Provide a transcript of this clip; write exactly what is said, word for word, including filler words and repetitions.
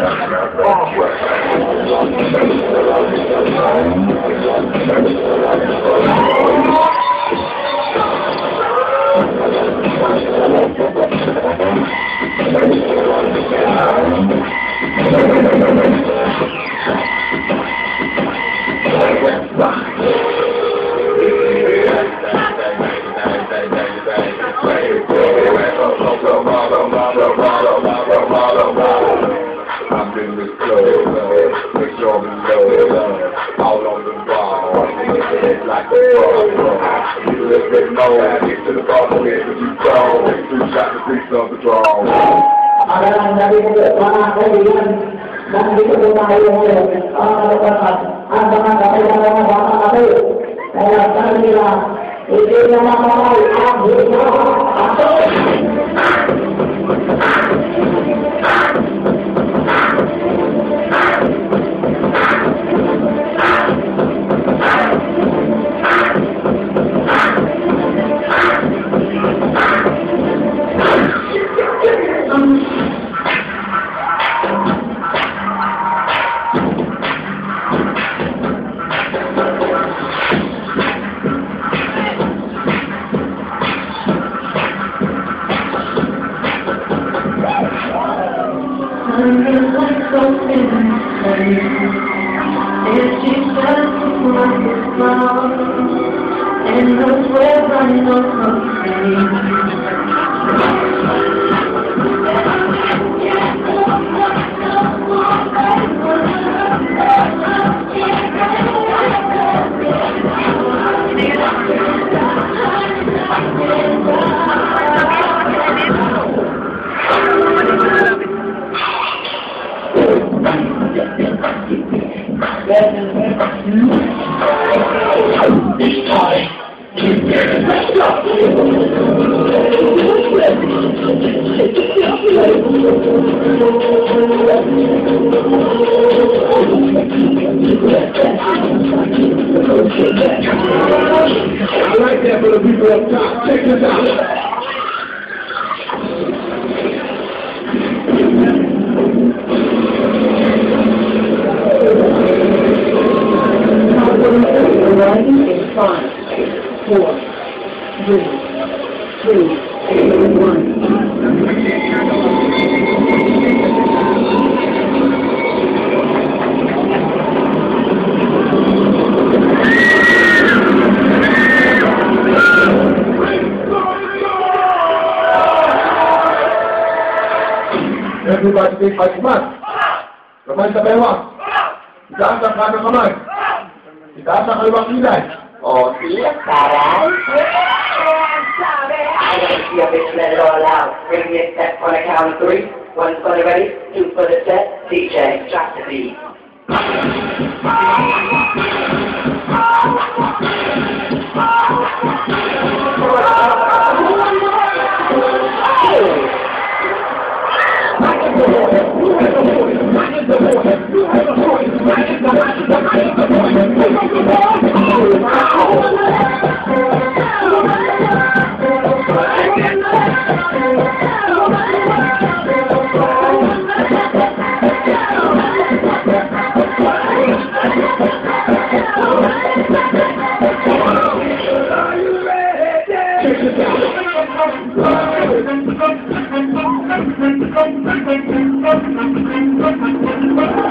I'm in this club, make sure we love, all on the ball, it's like a ball. You let me know, get to the ball, get to the ball, two shots to see some patrol. Adalah dari mana kalian dan di rumah yang ada tempat ada apa yang ada apa itu saya kira itu yang mau aku If she says like a song, and those words I know from It's time to get messed up. I like that for the people up top. Check this out. Five, four, three, two, one. Everybody take five months. Kamay sa bewang. Itaas ang kanang kamay. Itaas ang kaliwang kilay. Oh, siap, sekarang. Ayo, siap, let it all out. Bring me a step on the count of three. One for the ready, two for the set. D J, drop the beat. Thank you.